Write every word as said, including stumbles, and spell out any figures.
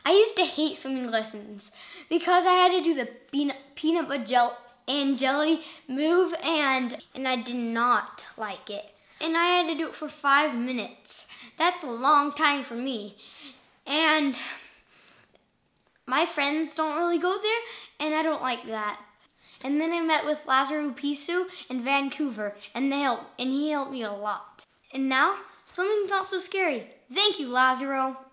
I used to hate swimming lessons because I had to do the peanut, peanut butter gel and jelly move, and, and I did not like it. And I had to do it for five minutes. That's a long time for me. And my friends don't really go there, and I don't like that. And then I met with Lazzaro Pisu in Vancouver, and they helped, and he helped me a lot. And now, swimming's not so scary. Thank you, Lazzaro.